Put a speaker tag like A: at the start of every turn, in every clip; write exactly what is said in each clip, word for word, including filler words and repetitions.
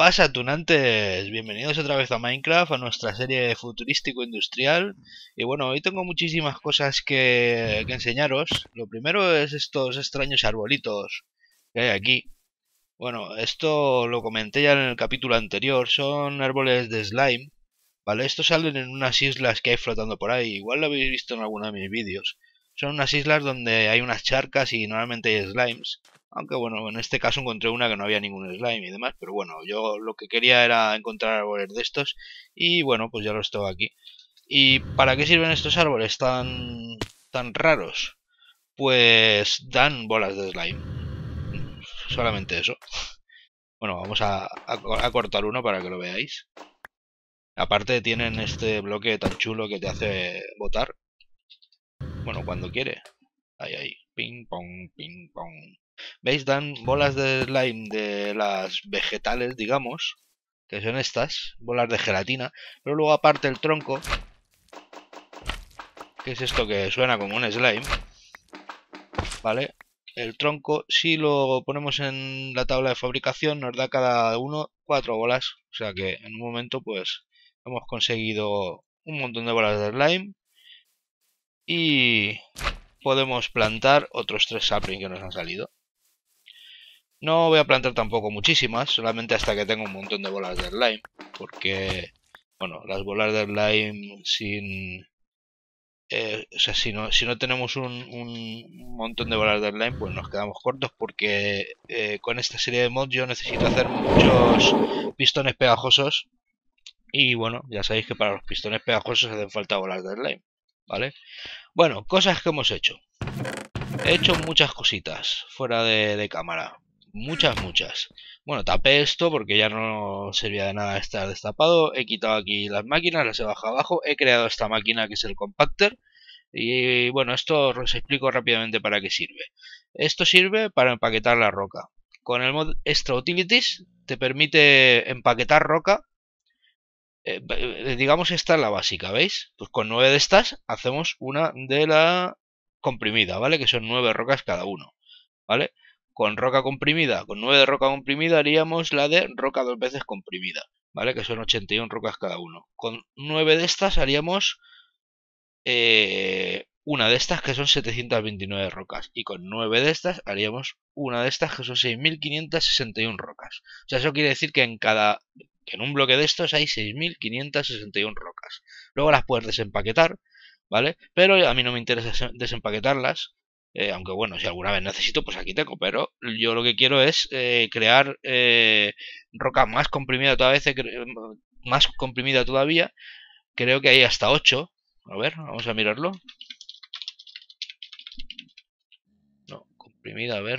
A: pasa, tunantes? Bienvenidos otra vez a Minecraft, a nuestra serie futurístico-industrial. Y bueno, hoy tengo muchísimas cosas que, que enseñaros. Lo primero es estos extraños arbolitos que hay aquí. Bueno, esto lo comenté ya en el capítulo anterior, son árboles de slime, ¿vale? Estos salen en unas islas que hay flotando por ahí, igual lo habéis visto en alguno de mis vídeos. Son unas islas donde hay unas charcas y normalmente hay slimes. Aunque bueno, en este caso encontré una que no había ningún slime y demás, pero bueno, yo lo que quería era encontrar árboles de estos y bueno, pues ya los tengo aquí. ¿Y para qué sirven estos árboles tan tan raros? Pues dan bolas de slime, solamente eso. Bueno, vamos a, a, a cortar uno para que lo veáis. Aparte tienen este bloque tan chulo que te hace botar. Bueno, cuando quiere. Ahí, ahí. Ping, pong, ping, pong. ¿Veis? Dan bolas de slime de las vegetales, digamos, que son estas, bolas de gelatina. Pero luego aparte el tronco, que es esto que suena como un slime, ¿vale? El tronco, si lo ponemos en la tabla de fabricación, nos da cada uno cuatro bolas. O sea que en un momento, pues, hemos conseguido un montón de bolas de slime. Y podemos plantar otros tres saplings que nos han salido. No voy a plantar tampoco muchísimas, solamente hasta que tenga un montón de bolas de slime, porque, bueno, las bolas de slime sin... Eh, o sea, si no, si no tenemos un, un montón de bolas de slime, pues nos quedamos cortos, porque eh, con esta serie de mods yo necesito hacer muchos pistones pegajosos, y bueno, ya sabéis que para los pistones pegajosos hacen falta bolas de slime, ¿vale? Bueno, cosas que hemos hecho. He hecho muchas cositas fuera de, de cámara. Muchas, muchas. Bueno, tapé esto porque ya no servía de nada estar destapado. He quitado aquí las máquinas, las he bajado abajo. He creado esta máquina que es el compactor. Y bueno, esto os explico rápidamente para qué sirve. Esto sirve para empaquetar la roca. Con el mod Extra Utilities te permite empaquetar roca. Eh, digamos, esta es la básica, ¿veis? Pues con nueve de estas hacemos una de la comprimida, ¿vale? Que son nueve rocas cada uno, ¿vale? Con roca comprimida, con nueve de roca comprimida haríamos la de roca dos veces comprimida, ¿vale? Que son ochenta y una rocas cada uno. Con nueve de estas haríamos eh, una de estas que son setecientas veintinueve rocas. Y con nueve de estas haríamos una de estas que son seis mil quinientas sesenta y una rocas. O sea, eso quiere decir que en cada... que en un bloque de estos hay seis mil quinientas sesenta y una rocas. Luego las puedes desempaquetar, ¿vale? Pero a mí no me interesa desempaquetarlas. Eh, aunque bueno, si alguna vez necesito, pues aquí tengo. Pero yo lo que quiero es eh, crear eh, roca más comprimida todavía. Más comprimida todavía. Creo que hay hasta ocho. A ver, vamos a mirarlo. No, comprimida, a ver.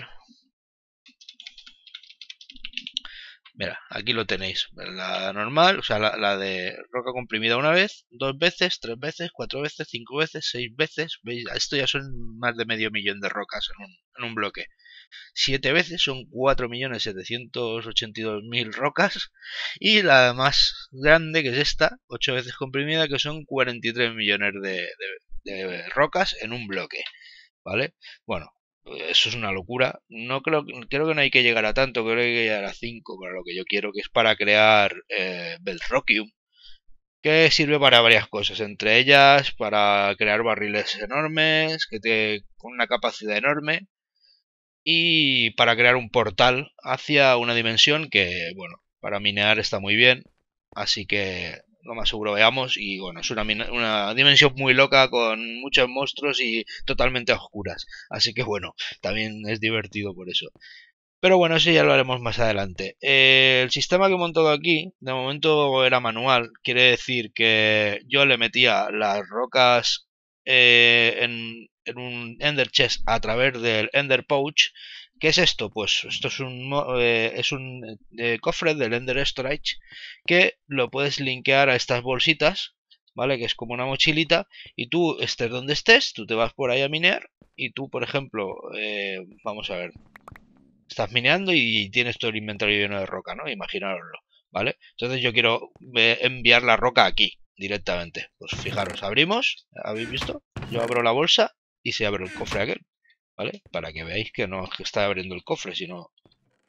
A: Mira, aquí lo tenéis. La normal, o sea, la, la de roca comprimida una vez, dos veces, tres veces, cuatro veces, cinco veces, seis veces. ¿Veis? Esto ya son más de medio millón de rocas en un, en un bloque. Siete veces son cuatro millones setecientos ochenta y dos mil rocas. Y la más grande, que es esta, ocho veces comprimida, que son cuarenta y tres millones de, de, de rocas en un bloque. ¿Vale? Bueno, eso es una locura. No creo, creo que no hay que llegar a tanto, creo que hay que llegar a cinco para lo que yo quiero, que es para crear eh, Bedrockium, que sirve para varias cosas, entre ellas para crear barriles enormes, que te, con una capacidad enorme, y para crear un portal hacia una dimensión que, bueno, para minear está muy bien, así que lo más seguro veamos. Y bueno, es una, una dimensión muy loca con muchos monstruos y totalmente oscuras, así que bueno, también es divertido por eso. Pero bueno, eso ya lo haremos más adelante. Eh, el sistema que he montado aquí, de momento era manual, quiere decir que yo le metía las rocas eh, en, en un Ender Chest a través del Ender Pouch. ¿Qué es esto? Pues esto es un, eh, es un eh, cofre del Ender Storage que lo puedes linkear a estas bolsitas, ¿vale? Que es como una mochilita, y tú estés donde estés, tú te vas por ahí a minear, y tú, por ejemplo, eh, vamos a ver, estás mineando y tienes todo el inventario lleno de roca, ¿no? Imaginároslo, ¿vale? Entonces yo quiero enviar la roca aquí, directamente. Pues fijaros, abrimos, ¿habéis visto? Yo abro la bolsa y se abre el cofre aquel, ¿vale? Para que veáis que no es que está abriendo el cofre, sino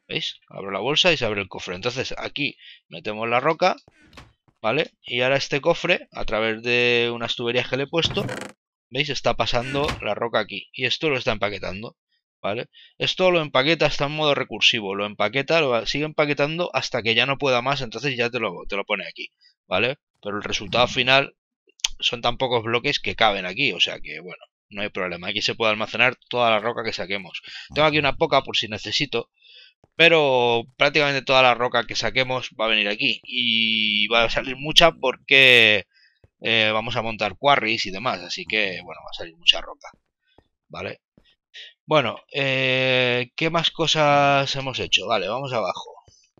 A: ¿Veis? Abro la bolsa y se abre el cofre. Entonces aquí metemos la roca, ¿vale? Y ahora este cofre, a través de unas tuberías que le he puesto, ¿veis? Está pasando la roca aquí. Y esto lo está empaquetando, ¿vale? Esto lo empaqueta, está en modo recursivo. Lo empaqueta, lo sigue empaquetando hasta que ya no pueda más, entonces ya te lo, te lo pone aquí, ¿vale? Pero el resultado final son tan pocos bloques que caben aquí, o sea que, bueno, no hay problema. Aquí se puede almacenar toda la roca que saquemos. Tengo aquí una poca por si necesito, pero prácticamente toda la roca que saquemos va a venir aquí. Y va a salir mucha porque eh, vamos a montar quarries y demás, así que, bueno, va a salir mucha roca, ¿vale? Bueno, eh, ¿qué más cosas hemos hecho? Vale, vamos abajo.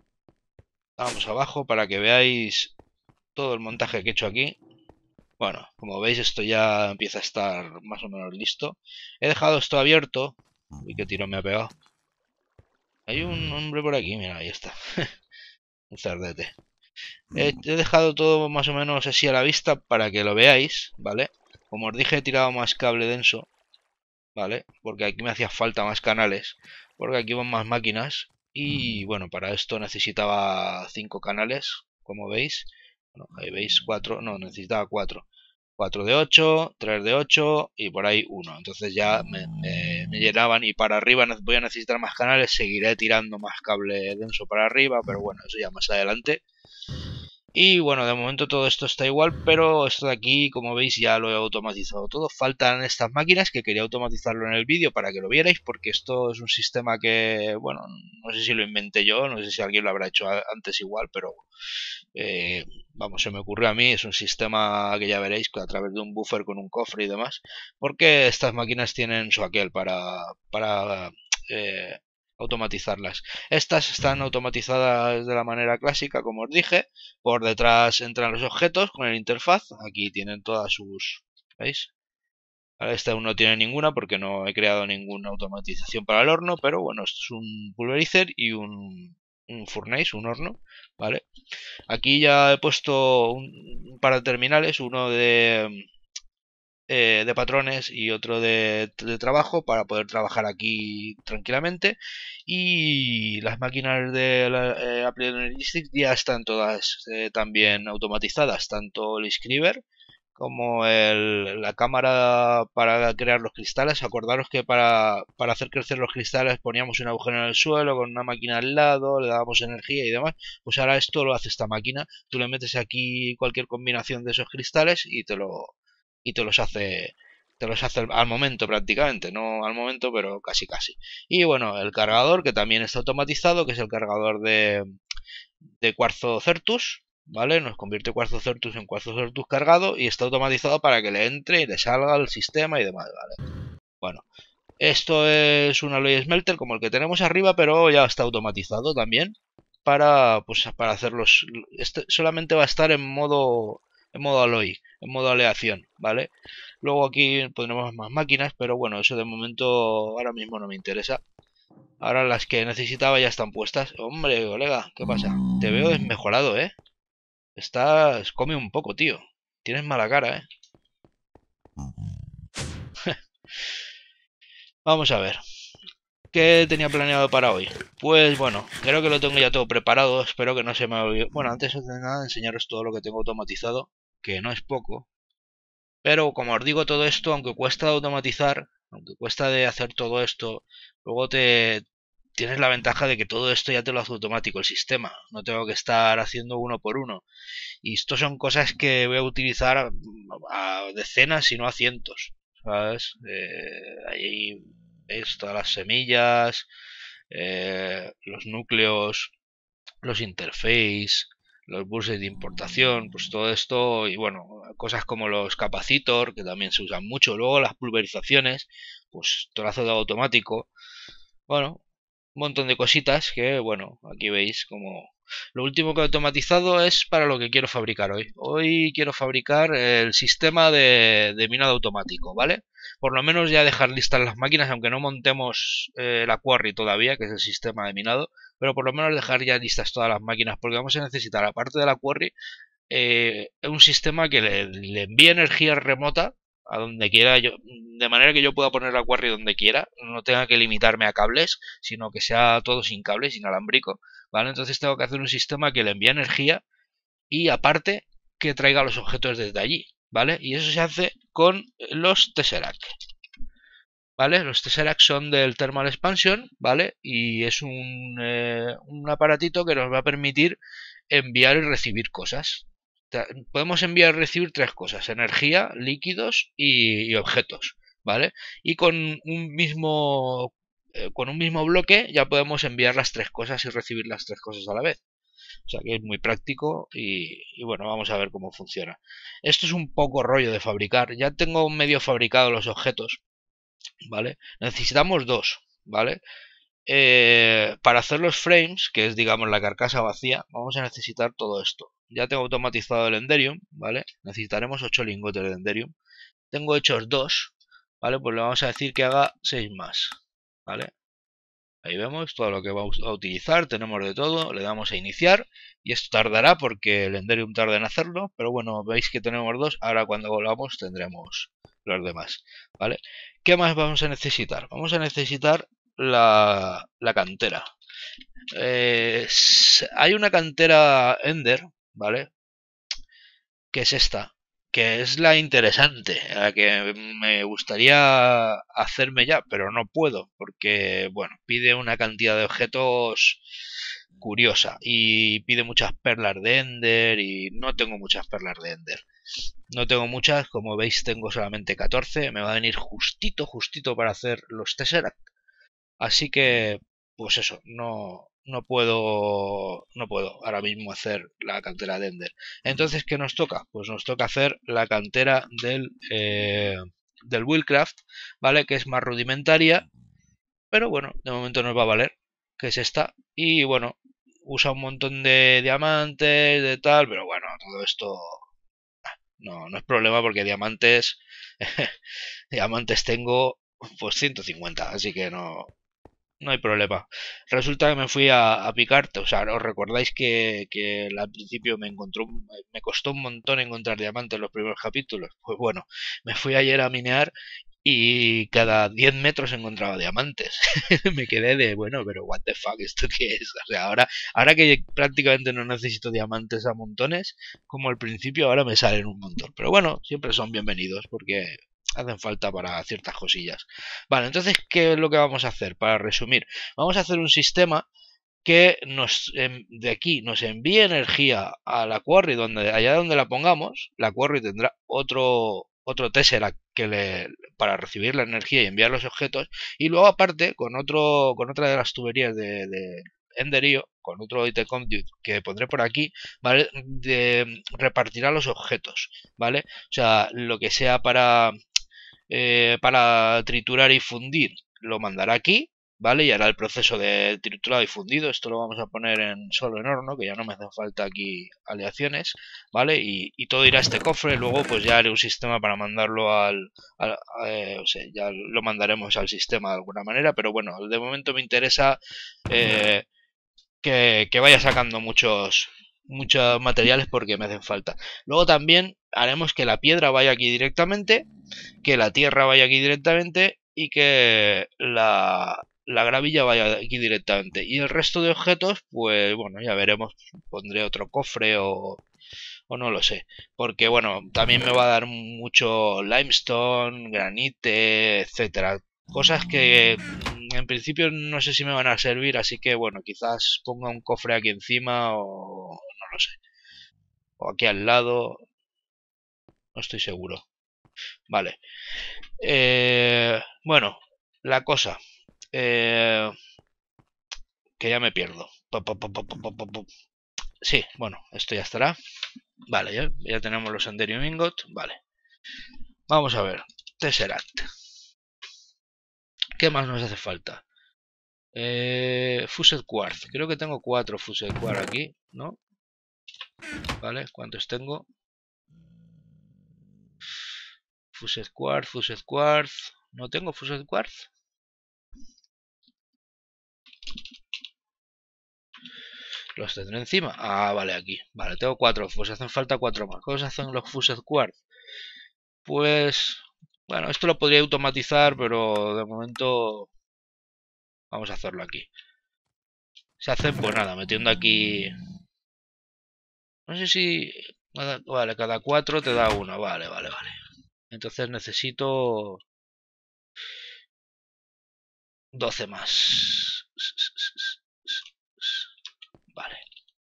A: Vamos abajo para que veáis todo el montaje que he hecho aquí. Bueno, como veis esto ya empieza a estar más o menos listo. He dejado esto abierto. Uy, qué tiro me ha pegado. Hay un hombre por aquí, mira, ahí está. Un cerdete. He, he dejado todo más o menos así a la vista para que lo veáis, ¿vale? Como os dije, he tirado más cable denso, ¿vale? Porque aquí me hacía falta más canales. Porque aquí van más máquinas. Y bueno, para esto necesitaba cinco canales, como veis. Bueno, ahí veis cuatro, no, necesitaba cuatro. cuatro de ocho, tres de ocho y por ahí uno. Entonces ya me, me, me llenaban y para arriba voy a necesitar más canales. Seguiré tirando más cable denso para arriba, pero bueno, eso ya más adelante. Y bueno, de momento todo esto está igual, pero esto de aquí, como veis, ya lo he automatizado todo. Faltan estas máquinas que quería automatizarlo en el vídeo para que lo vierais, porque esto es un sistema que, bueno, no sé si lo inventé yo, no sé si alguien lo habrá hecho antes igual, pero eh, vamos, se me ocurrió a mí. Es un sistema que ya veréis a través de un buffer con un cofre y demás, porque estas máquinas tienen su aquel para, para eh, automatizarlas. Estas están automatizadas de la manera clásica, como os dije. Por detrás entran los objetos con el interfaz. Aquí tienen todas sus... ¿Veis? Ahora este aún no tiene ninguna porque no he creado ninguna automatización para el horno, pero bueno, esto es un pulverizer y un, un furnace, un horno, ¿vale? Aquí ya he puesto un, un par de terminales, uno de, eh, de patrones y otro de, de trabajo para poder trabajar aquí tranquilamente. Y las máquinas de la, eh, Applied Energistics ya están todas eh, también automatizadas, tanto el Scriber como el, la cámara para crear los cristales. Acordaros que para, para hacer crecer los cristales poníamos un agujero en el suelo con una máquina al lado, le dábamos energía y demás. Pues ahora esto lo hace esta máquina. Tú le metes aquí cualquier combinación de esos cristales y te lo y te los hace te los hace al momento prácticamente, no al momento, pero casi casi. Y bueno, el cargador que también está automatizado, que es el cargador de, de cuarzo Certus, ¿vale? Nos convierte cuarzo Certus en cuarzo Certus cargado y está automatizado para que le entre y le salga al sistema y demás, ¿vale? Bueno, esto es un alloy smelter como el que tenemos arriba, pero ya está automatizado también para, pues, para hacerlos. Este solamente va a estar en modo en modo alloy, en modo aleación, ¿vale? Luego aquí pondremos más máquinas, pero bueno, eso de momento ahora mismo no me interesa. Ahora las que necesitaba ya están puestas. Hombre, colega, ¿qué pasa? Te veo desmejorado, ¿eh? Estás... Come un poco, tío. Tienes mala cara, ¿eh? Vamos a ver. ¿Qué tenía planeado para hoy? Pues bueno, creo que lo tengo ya todo preparado. Espero que no se me olvide. Bueno, antes de nada enseñaros todo lo que tengo automatizado, que no es poco. Pero como os digo, todo esto, aunque cuesta de automatizar, aunque cuesta de hacer todo esto, luego te tienes la ventaja de que todo esto ya te lo hace automático el sistema. No tengo que estar haciendo uno por uno. Y esto son cosas que voy a utilizar a, a decenas, si no a cientos. ¿Sabes? Eh, ahí veis todas las semillas, eh, los núcleos, los interface, los buses de importación, pues todo esto y bueno, cosas como los capacitor que también se usan mucho, luego las pulverizaciones, pues todo de automático, bueno, un montón de cositas que bueno, aquí veis como lo último que he automatizado es para lo que quiero fabricar hoy. Hoy quiero fabricar el sistema de, de minado automático, ¿vale? Por lo menos ya dejar listas las máquinas, aunque no montemos eh, la quarry todavía, que es el sistema de minado, pero por lo menos dejar ya listas todas las máquinas, porque vamos a necesitar, aparte de la quarry, eh, un sistema que le, le envíe energía remota a donde quiera, yo, de manera que yo pueda poner la Quarry donde quiera, no tenga que limitarme a cables, sino que sea todo sin cables, inalámbrico, ¿vale? Entonces tengo que hacer un sistema que le envíe energía y aparte que traiga los objetos desde allí, ¿vale? Y eso se hace con los Tesseract, ¿vale? Los Tesseract son del Thermal Expansion, ¿vale? Y es un, eh, un aparatito que nos va a permitir enviar y recibir cosas. Podemos enviar y recibir tres cosas: energía, líquidos y, y objetos, ¿vale? Y con un mismo eh, con un mismo bloque ya podemos enviar las tres cosas y recibir las tres cosas a la vez. O sea que es muy práctico y, y bueno, vamos a ver cómo funciona. Esto es un poco rollo de fabricar. Ya tengo medio fabricado los objetos, ¿vale? Necesitamos dos, ¿vale? Eh, para hacer los frames, que es digamos la carcasa vacía, vamos a necesitar todo esto. Ya tengo automatizado el Enderium, ¿vale? Necesitaremos ocho lingotes de Enderium. Tengo hechos dos, ¿vale? Pues le vamos a decir que haga seis más, ¿vale? Ahí vemos todo lo que vamos a utilizar, tenemos de todo, le damos a iniciar y esto tardará porque el Enderium tarda en hacerlo, pero bueno, veis que tenemos dos, ahora cuando volvamos tendremos los demás, ¿vale? ¿Qué más vamos a necesitar? Vamos a necesitar la, la cantera. Eh, hay una cantera Ender, ¿vale? Que es esta, que es la interesante, la que me gustaría hacerme ya, pero no puedo, porque, bueno, pide una cantidad de objetos curiosa y pide muchas perlas de Ender y no tengo muchas perlas de Ender. No tengo muchas, como veis tengo solamente catorce, me va a venir justito, justito para hacer los Tesseract. Así que, pues eso, no, no puedo no puedo ahora mismo hacer la cantera de Ender. Entonces, ¿qué nos toca? Pues nos toca hacer la cantera del eh, del Wheelcraft, ¿vale? Que es más rudimentaria, pero bueno, de momento nos va a valer, que es esta. Y bueno, usa un montón de diamantes, de tal, pero bueno, todo esto no, no es problema porque diamantes diamantes tengo pues ciento cincuenta, así que no, no hay problema. Resulta que me fui a, a picar, o sea, ¿os recordáis que, que al principio me encontró, me costó un montón encontrar diamantes en los primeros capítulos? Pues bueno, me fui ayer a minear y cada diez metros encontraba diamantes. Me quedé de, bueno, pero what the fuck, ¿esto qué es? O sea, ahora, ahora que prácticamente no necesito diamantes a montones, como al principio, ahora me salen un montón. Pero bueno, siempre son bienvenidos porque hacen falta para ciertas cosillas. Vale, entonces, ¿qué es lo que vamos a hacer? Para resumir, vamos a hacer un sistema que nos de aquí nos envíe energía a la Quarry, donde allá donde la pongamos, la Quarry tendrá otro otro Tesseract que le, para recibir la energía y enviar los objetos, y luego aparte con otro con otra de las tuberías de, de Enderio, con otro I T Conduit que pondré por aquí, ¿vale? De, repartirá los objetos, ¿vale? O sea, lo que sea para eh, para triturar y fundir lo mandará aquí, ¿vale? Y hará el proceso de triturado y fundido. Esto lo vamos a poner en solo en horno, que ya no me hacen falta aquí aleaciones, ¿vale? Y, y todo irá a este cofre. Luego pues ya haré un sistema para mandarlo al... al eh, o sea, ya lo mandaremos al sistema de alguna manera, pero bueno, de momento me interesa eh, que, que vaya sacando muchos muchos materiales porque me hacen falta. Luego también haremos que la piedra vaya aquí directamente, que la tierra vaya aquí directamente y que la, la gravilla vaya aquí directamente. Y el resto de objetos, pues bueno, ya veremos. Pondré otro cofre o, o no lo sé. Porque bueno, también me va a dar mucho limestone, granite, etcétera. Cosas que en principio no sé si me van a servir, así que bueno, quizás ponga un cofre aquí encima o no lo sé. O aquí al lado, no estoy seguro. Vale. Eh, bueno, la cosa. Eh, que ya me pierdo. Pop, pop, pop, pop, pop, pop. Sí, bueno, esto ya estará. Vale, ya, ya tenemos los Enderium Ingot. Vale. Vamos a ver. Tesseract. ¿Qué más nos hace falta? Eh, Fused Quartz. Creo que tengo cuatro Fused Quartz aquí, ¿no? Vale, ¿cuántos tengo? Fused Quartz, Fused Quartz. ¿No tengo Fused Quartz? Los tendré encima. Ah, vale, aquí. Vale, tengo cuatro. Pues hacen falta cuatro más. ¿Cómo se hacen los Fused Quartz? Pues Bueno, esto lo podría automatizar, pero de momento vamos a hacerlo aquí. Se hace, pues nada, metiendo aquí... No sé si... Vale, cada cuatro te da uno. Vale, vale, vale. Entonces necesito... doce más. Vale.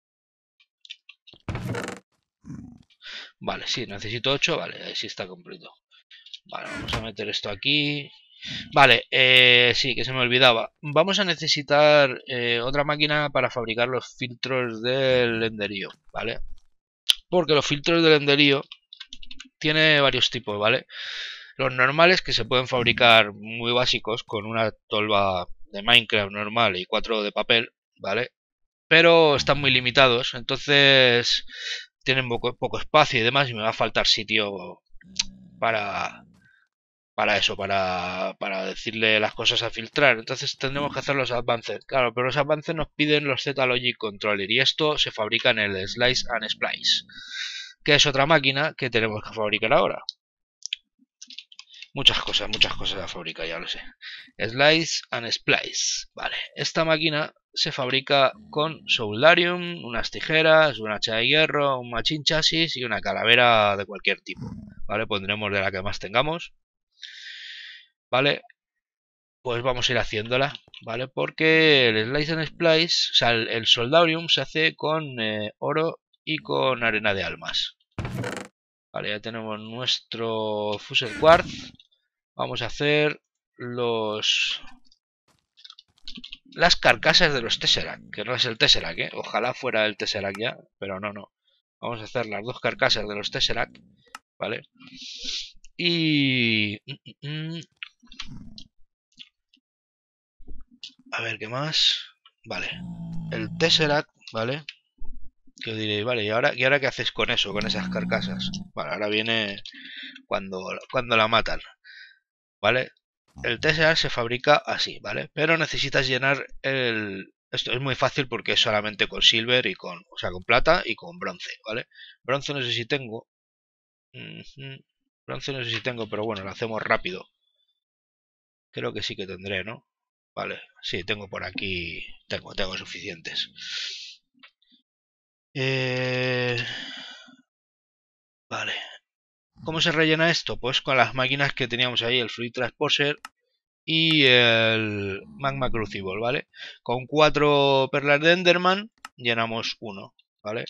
A: Vale, sí, necesito ocho. Vale, ahí sí está completo. Vale, vamos a meter esto aquí. Vale, eh, sí, que se me olvidaba. Vamos a necesitar eh, otra máquina para fabricar los filtros del Enderío, ¿vale? Porque los filtros del Enderío tiene varios tipos, ¿vale? Los normales, que se pueden fabricar muy básicos con una tolva de Minecraft normal y cuatro de papel, ¿vale? Pero están muy limitados, entonces tienen poco, poco espacio y demás y me va a faltar sitio para... para eso, para, para decirle las cosas a filtrar. Entonces tendremos que hacer los advances. Claro, pero los advances nos piden los Z-Logic Controller y esto se fabrica en el Slice and Splice, que es otra máquina que tenemos que fabricar ahora. Muchas cosas, muchas cosas a fabricar, ya lo sé. Slice and Splice. Vale, esta máquina se fabrica con Soldarium, unas tijeras, un hacha de hierro, un machine chasis y una calavera de cualquier tipo. Vale, pondremos de la que más tengamos. Vale, pues vamos a ir haciéndola, ¿vale? Porque el Slice and Splice, o sea, el, el Soldarium se hace con eh, oro y con arena de almas. Vale, ya tenemos nuestro Fusel Quartz. Vamos a hacer los... las carcasas de los Tesseract, que no es el Tesseract, ¿eh? Ojalá fuera el Tesseract ya, pero no, no. Vamos a hacer las dos carcasas de los Tesseract, ¿vale? Y... a ver, ¿qué más? Vale. El Tesseract, ¿vale? Que os diréis, vale, ¿y ahora, ¿y ahora qué haces con eso, con esas carcasas? Vale, ahora viene cuando, cuando la matan, ¿vale? El Tesseract se fabrica así, ¿vale? Pero necesitas llenar el... Esto es muy fácil porque es solamente con silver y con... O sea, con plata y con bronce, ¿vale? Bronce no sé si tengo. Uh-huh. Bronce no sé si tengo, pero bueno, lo hacemos rápido. Creo que sí que tendré, ¿no? Vale, sí, tengo por aquí... Tengo, tengo suficientes. Eh... Vale. ¿Cómo se rellena esto? Pues con las máquinas que teníamos ahí, el Fluid Transposer y el Magma Crucible, ¿vale? Con cuatro perlas de Enderman llenamos uno, ¿vale?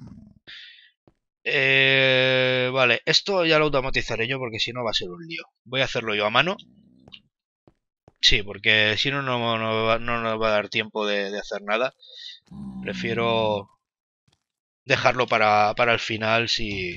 A: Eh, vale, esto ya lo automatizaré yo porque si no va a ser un lío. Voy a hacerlo yo a mano. Sí, porque si no, no, no, no nos va a dar tiempo de, de hacer nada. Prefiero dejarlo para, para el final. Si,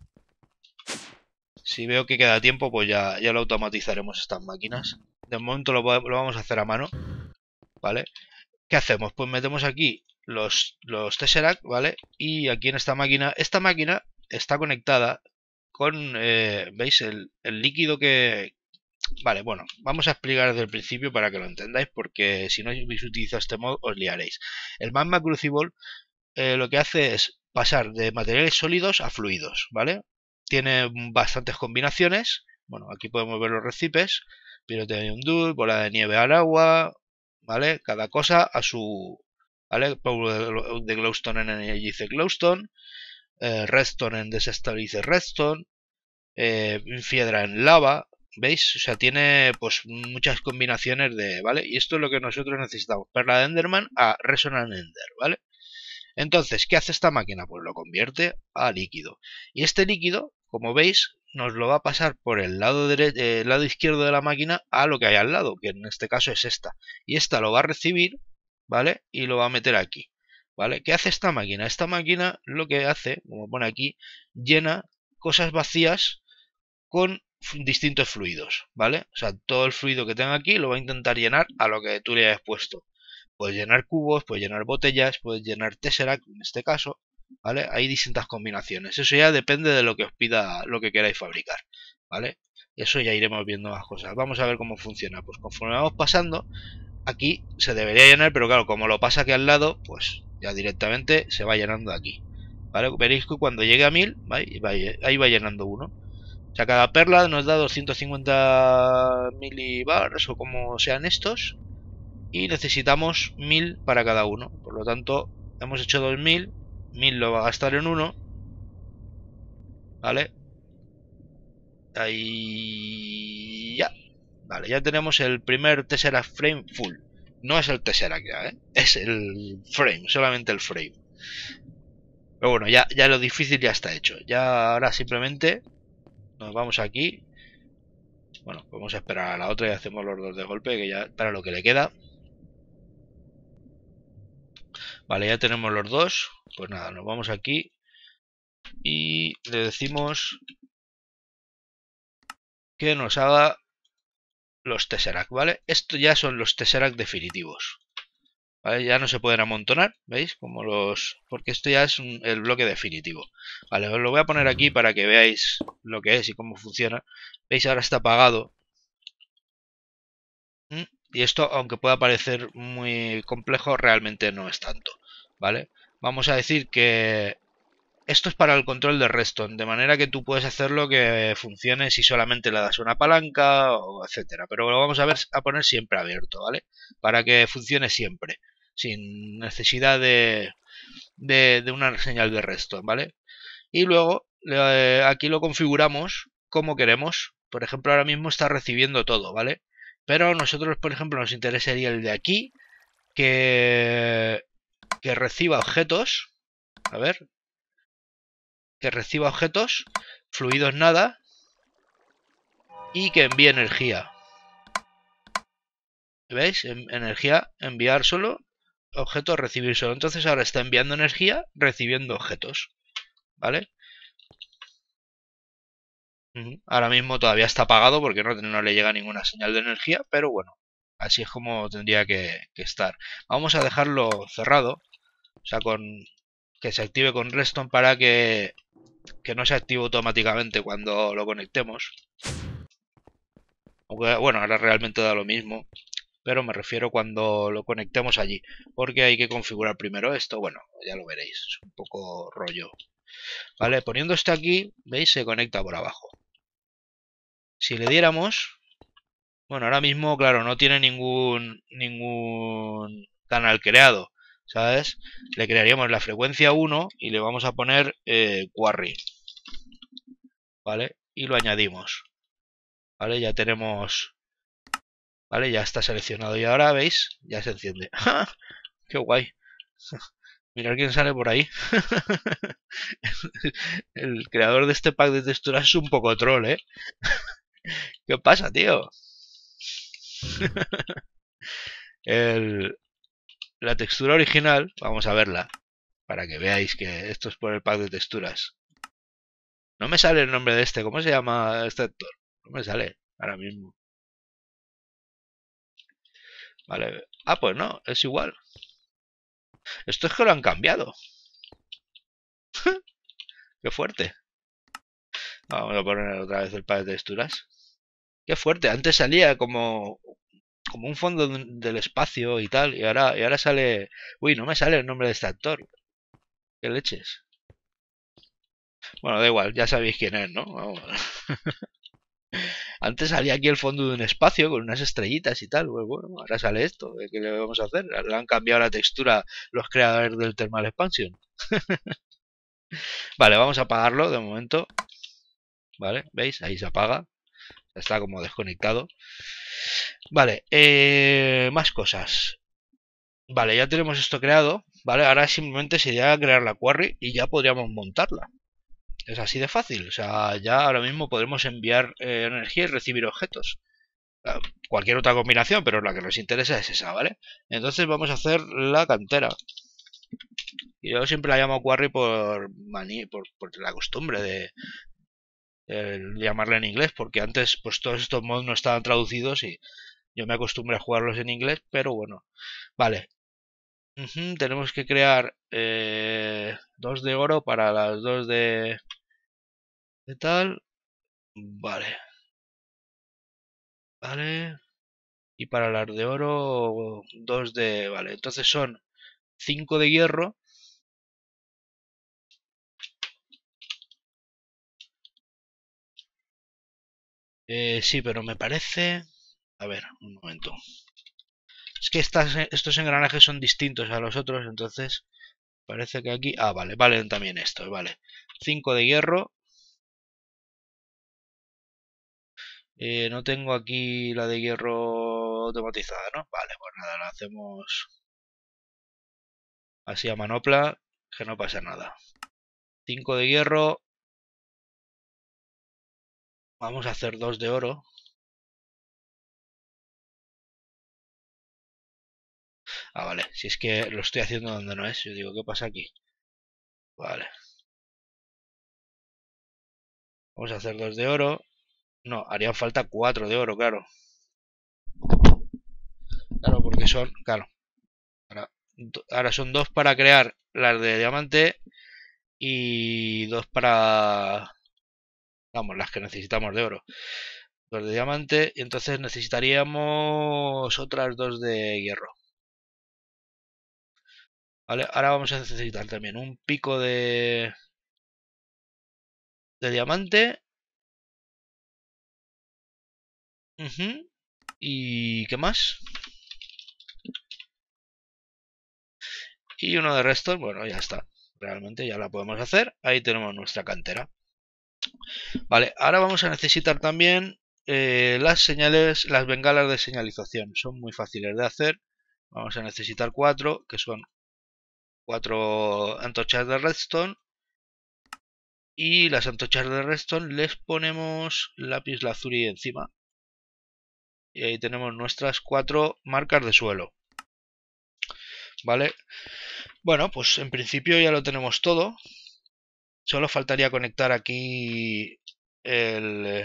A: si veo que queda tiempo, pues ya, ya lo automatizaremos estas máquinas. De momento lo, lo vamos a hacer a mano, ¿vale? ¿Qué hacemos? Pues metemos aquí los, los Tesseract, ¿vale? Y aquí en esta máquina, esta máquina está conectada con, eh, ¿veis? El, el líquido que... Vale, bueno, vamos a explicar desde el principio para que lo entendáis, porque si no habéis utilizado este modo os liaréis. El Magma Crucible eh, lo que hace es pasar de materiales sólidos a fluidos, ¿vale? Tiene bastantes combinaciones. Bueno, aquí podemos ver los recipes. Pyrothenium Dust, bola de nieve al agua, ¿vale? Cada cosa a su... ¿Vale? Polvo de glowstone en energice glowstone, eh, redstone en desestabilice redstone, eh, piedra en lava, ¿veis? O sea, tiene pues muchas combinaciones de... ¿vale? Y esto es lo que nosotros necesitamos. Perla de Enderman a Resonant Ender, ¿vale? Entonces, ¿qué hace esta máquina? Pues lo convierte a líquido. Y este líquido, como veis, nos lo va a pasar por el lado, eh, el lado izquierdo de la máquina a lo que hay al lado, que en este caso es esta. Y esta lo va a recibir, ¿vale? Y lo va a meter aquí, ¿vale? ¿Qué hace esta máquina? Esta máquina lo que hace, como pone aquí, llena cosas vacías con distintos fluidos, ¿vale? O sea, todo el fluido que tenga aquí lo va a intentar llenar a lo que tú le hayas puesto. Puedes llenar cubos, puedes llenar botellas, puedes llenar Tesseract en este caso, ¿vale? Hay distintas combinaciones. Eso ya depende de lo que os pida, lo que queráis fabricar, ¿vale? Eso ya iremos viendo más cosas. Vamos a ver cómo funciona. Pues conforme vamos pasando, aquí se debería llenar, pero claro, como lo pasa aquí al lado, pues ya directamente se va llenando aquí, ¿vale? Veréis que cuando llegue a mil, ¿vale? ahí va llenando uno. O sea, cada perla nos da doscientos cincuenta milibars o como sean estos. Y necesitamos mil para cada uno. Por lo tanto, hemos hecho dos mil. mil lo va a gastar en uno. ¿Vale? Ahí ya. Vale, ya tenemos el primer Tesseract Frame full. No es el Tesseract ya, ¿eh? Es el frame, solamente el frame. Pero bueno, ya, ya lo difícil ya está hecho. Ya ahora simplemente nos vamos aquí. Bueno, vamos a esperar a la otra y hacemos los dos de golpe, que ya para lo que le queda. Vale, ya tenemos los dos. Pues nada, nos vamos aquí y le decimos que nos haga los Tesseract, ¿vale? Estos ya son los Tesseract definitivos. ¿Vale? Ya no se pueden amontonar, ¿veis? Como los... Porque esto ya es un, el bloque definitivo. Vale, os lo voy a poner aquí para que veáis lo que es y cómo funciona. ¿Veis? Ahora está apagado. ¿Mm? Y esto, aunque pueda parecer muy complejo, realmente no es tanto. ¿Vale? Vamos a decir que esto es para el control de redstone, de manera que tú puedes hacerlo que funcione si solamente le das una palanca, o etcétera. Pero lo vamos a ver a poner siempre abierto, ¿vale? Para que funcione siempre, sin necesidad de, de, de una señal de redstone, ¿vale? Y luego eh, aquí lo configuramos como queremos. Por ejemplo, ahora mismo está recibiendo todo, ¿vale? Pero nosotros, por ejemplo, nos interesaría el de aquí, que, que reciba objetos. A ver, que reciba objetos, fluidos nada, y que envíe energía. ¿Veis? En energía, enviar solo, objetos, recibir solo. Entonces ahora está enviando energía, recibiendo objetos. ¿Vale? Uh-huh. Ahora mismo todavía está apagado porque no, no le llega ninguna señal de energía, pero bueno, así es como tendría que, que estar. Vamos a dejarlo cerrado, o sea, con que se active con redstone para que, que no se active automáticamente cuando lo conectemos. Aunque, bueno, ahora realmente da lo mismo, pero me refiero cuando lo conectemos allí, porque hay que configurar primero esto. Bueno, ya lo veréis, es un poco rollo. Vale, poniendo esto aquí, veis, se conecta por abajo. Si le diéramos, bueno, ahora mismo, claro, no tiene ningún ningún canal creado, ¿sabes? Le crearíamos la frecuencia uno y le vamos a poner eh, Quarry, ¿vale? Y lo añadimos, ¿vale? Ya tenemos, ¿vale? Ya está seleccionado y ahora, ¿veis? Ya se enciende. ¡Qué guay! Mirad quién sale por ahí. El creador de este pack de texturas es un poco troll, ¿eh? ¿Qué pasa, tío? El, la textura original, vamos a verla, para que veáis que esto es por el pack de texturas. No me sale el nombre de este, ¿cómo se llama este actor? No me sale ahora mismo. Vale. Ah, pues no, es igual. Esto es que lo han cambiado. Qué fuerte. Vamos a poner otra vez el pack de texturas. Qué fuerte. Antes salía como como un fondo del espacio y tal, y ahora, y ahora sale... Uy, no me sale el nombre de este actor. ¿Qué leches? Bueno, da igual, ya sabéis quién es, ¿no? Vamos. Antes salía aquí el fondo de un espacio con unas estrellitas y tal. Pues bueno, ahora sale esto. ¿Qué le vamos a hacer? Le han cambiado la textura los creadores del Thermal Expansion. Vale, vamos a apagarlo de momento. Vale, ¿veis? Ahí se apaga. Está como desconectado. Vale, eh, más cosas. Vale, ya tenemos esto creado. Vale, ahora simplemente sería crear la quarry y ya podríamos montarla. Es así de fácil. O sea, ya ahora mismo podremos enviar eh, energía y recibir objetos. Uh, cualquier otra combinación, pero la que nos interesa es esa, ¿vale? Entonces vamos a hacer la cantera. Y yo siempre la llamo quarry por, maní, por, por la costumbre de, de llamarla en inglés, porque antes pues todos estos mods no estaban traducidos y yo me acostumbré a jugarlos en inglés, pero bueno. Vale, Uh-huh, tenemos que crear eh, dos de oro para las dos de, de tal. Vale. Vale. Y para las de oro, dos de... Vale, entonces son cinco de hierro. Eh, sí, pero me parece... A ver, un momento. Es que estas, estos engranajes son distintos a los otros, entonces parece que aquí... Ah, vale, valen también estos, vale. cinco de hierro. Eh, no tengo aquí la de hierro automatizada, ¿no? Vale, pues nada, la hacemos así a manopla, que no pasa nada. cinco de hierro. Vamos a hacer dos de oro. Ah, vale, si es que lo estoy haciendo donde no es. Yo digo, ¿qué pasa aquí? Vale. Vamos a hacer dos de oro. No, harían falta cuatro de oro, claro. Claro, porque son, claro. Ahora, ahora son dos para crear las de diamante y dos para, vamos, las que necesitamos de oro. Dos de diamante y entonces necesitaríamos otras dos de hierro. Vale, ahora vamos a necesitar también un pico de, de diamante. Uh-huh. ¿Y qué más? Y uno de restos, bueno, ya está. Realmente ya la podemos hacer. Ahí tenemos nuestra cantera. Vale, ahora vamos a necesitar también eh, las señales, las bengalas de señalización. Son muy fáciles de hacer. Vamos a necesitar cuatro, que son cuatro antorchas de redstone. Y las antorchas de redstone les ponemos lápiz lazuli encima. Y ahí tenemos nuestras cuatro marcas de suelo. Vale. Bueno, pues en principio ya lo tenemos todo. Solo faltaría conectar aquí el,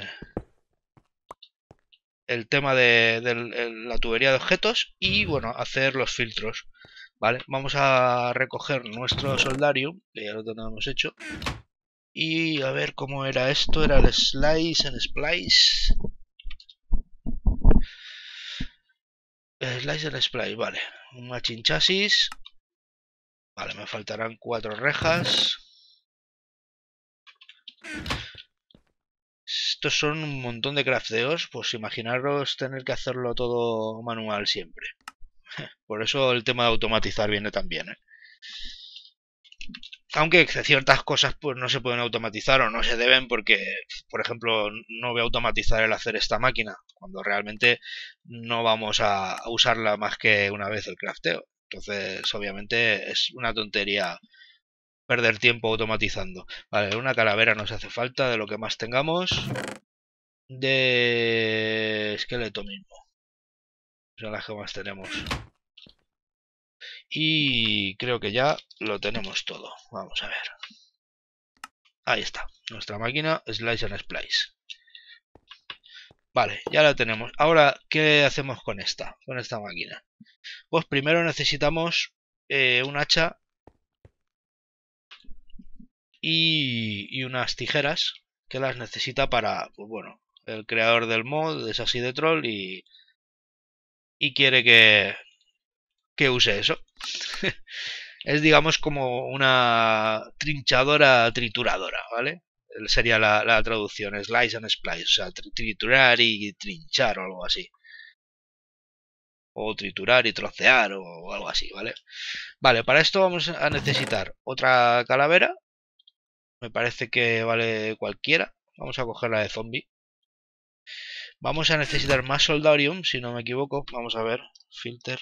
A: el tema de, de, la tubería de objetos y bueno, hacer los filtros. Vale, vamos a recoger nuestro soldarium, que ya lo tenemos hecho. Y a ver cómo era esto, era el slice and splice. Slice and splice, vale. Un machine chasis. Vale, me faltarán cuatro rejas. Estos son un montón de crafteos, pues imaginaros tener que hacerlo todo manual siempre. Por eso el tema de automatizar viene también, ¿eh? Aunque ciertas cosas pues no se pueden automatizar o no se deben porque, por ejemplo, no voy a automatizar el hacer esta máquina cuando realmente no vamos a usarla más que una vez el crafteo. Entonces, obviamente es una tontería perder tiempo automatizando. Vale, una calavera nos hace falta de lo que más tengamos. De esqueleto mismo. Son las que más tenemos. Y creo que ya lo tenemos todo. Vamos a ver. Ahí está. Nuestra máquina Slice and Splice. Vale, ya la tenemos. Ahora, ¿qué hacemos con esta? Con esta máquina. Pues primero necesitamos eh, un hacha y, y unas tijeras que las necesita para, pues bueno, el creador del mod es así de troll y, y quiere que, que use eso. Es digamos como una trinchadora trituradora, ¿vale? Sería la, la traducción, slice and splice, o sea, triturar y trinchar o algo así. O triturar y trocear o algo así, ¿vale? Vale, para esto vamos a necesitar otra calavera. Me parece que vale cualquiera. Vamos a coger la de zombie. Vamos a necesitar más soldarium, si no me equivoco. Vamos a ver, filter.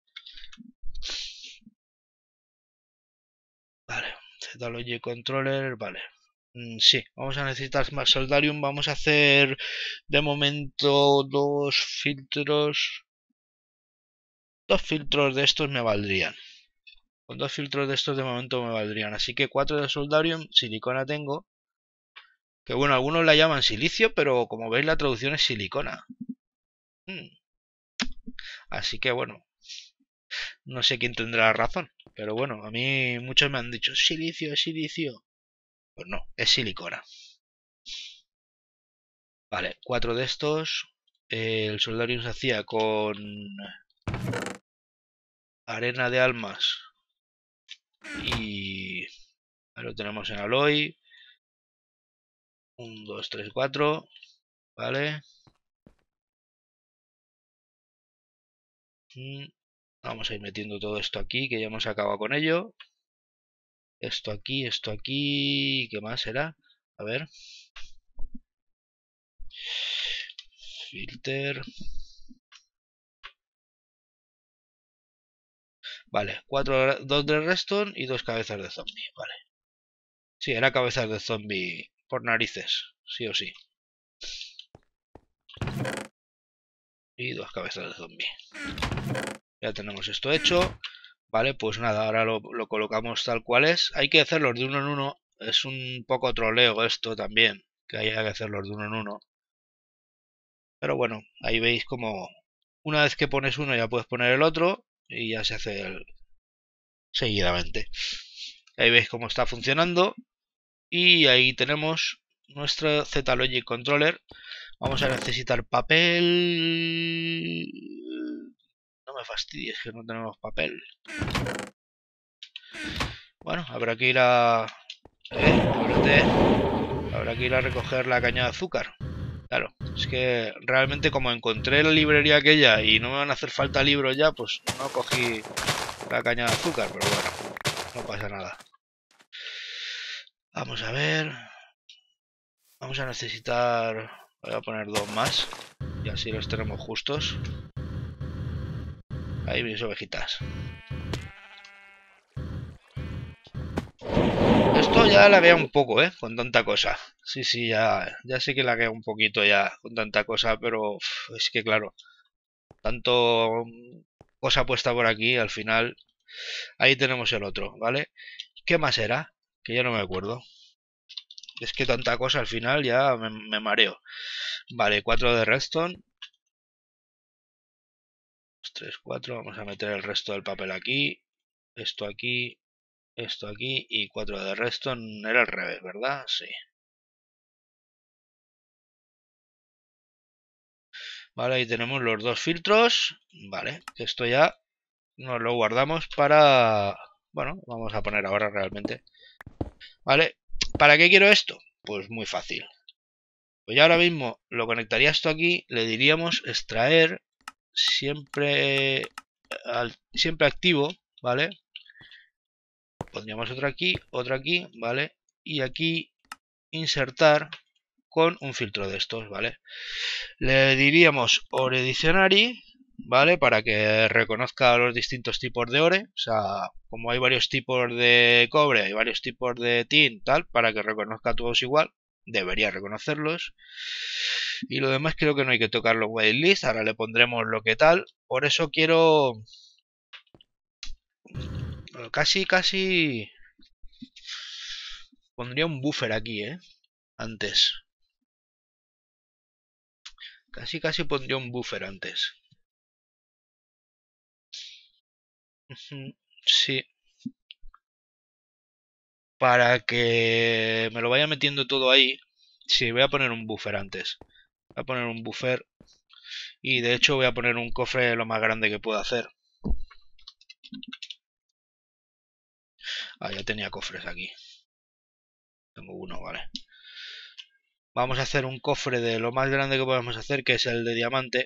A: Vale, Z-Logic Controller, vale. Mm, sí, vamos a necesitar más soldarium. Vamos a hacer de momento dos filtros. Dos filtros de estos me valdrían. Con dos filtros de estos de momento me valdrían. Así que cuatro de soldarium, silicona tengo. Que bueno, algunos la llaman silicio, pero como veis la traducción es silicona. Mm. Así que bueno, no sé quién tendrá la razón. Pero bueno, a mí muchos me han dicho silicio, es silicio. Pues no, es silicona. Vale, cuatro de estos. Eh, el soldarium se hacía con arena de almas y ahí lo tenemos en alloy. uno, dos, tres, cuatro. Vale. Vamos a ir metiendo todo esto aquí, que ya hemos acabado con ello. Esto aquí, esto aquí... ¿Qué más será? A ver. Filter. Vale, cuatro, dos de redstone y dos cabezas de zombie. Vale. Sí, era cabezas de zombie por narices, sí o sí. Y dos cabezas de zombie. Ya tenemos esto hecho. Vale, pues nada, ahora lo, lo colocamos tal cual es. Hay que hacerlos de uno en uno. Es un poco troleo esto también, que haya que hacerlos de uno en uno. Pero bueno, ahí veis como una vez que pones uno ya puedes poner el otro y ya se hace el... seguidamente. Ahí veis cómo está funcionando. Y ahí tenemos nuestro Z-Logic Controller. Vamos a necesitar papel. No me fastidies que no tenemos papel. Bueno, habrá que ir a... Eh, ábrete. Habrá que ir a recoger la caña de azúcar. Claro, es que realmente como encontré la librería aquella y no me van a hacer falta libros ya, pues no cogí la caña de azúcar, pero bueno, no pasa nada. Vamos a ver. Vamos a necesitar... Voy a poner dos más y así los tenemos justos. Ahí mis ovejitas. Esto ya laguea un poco, ¿eh? Con tanta cosa. Sí, sí, ya, ya sé que laguea un poquito ya con tanta cosa, pero uf, es que claro, tanto cosa puesta por aquí, al final... Ahí tenemos el otro, ¿vale? ¿Qué más era? Que ya no me acuerdo. Es que tanta cosa al final ya me, me mareo. Vale, cuatro de redstone. tres, cuatro. Vamos a meter el resto del papel aquí. Esto aquí. Esto aquí. Y cuatro de redstone. Era al revés, ¿verdad? Sí. Vale, ahí tenemos los dos filtros. Vale, esto ya nos lo guardamos para... Bueno, vamos a poner ahora realmente. Vale, ¿para qué quiero esto? Pues muy fácil. Pues ya ahora mismo lo conectaría esto aquí, le diríamos extraer siempre, al, siempre activo, ¿vale? Pondríamos otro aquí, otro aquí, ¿vale? Y aquí insertar con un filtro de estos, ¿vale? Le diríamos Ore Dictionary, ¿vale? Para que reconozca los distintos tipos de ore, o sea, como hay varios tipos de cobre, hay varios tipos de tin, tal, para que reconozca todos igual, debería reconocerlos. Y lo demás creo que no hay que tocarlo en whitelist, ahora le pondremos lo que tal. Por eso quiero casi, casi pondría un buffer aquí, ¿eh? Antes. Casi, casi pondría un buffer antes. Sí, para que me lo vaya metiendo todo ahí. Sí, voy a poner un buffer antes. Voy a poner un buffer. Y de hecho voy a poner un cofre lo más grande que pueda hacer. Ah, ya tenía cofres aquí. Tengo uno, vale. Vamos a hacer un cofre de lo más grande que podemos hacer, que es el de diamante.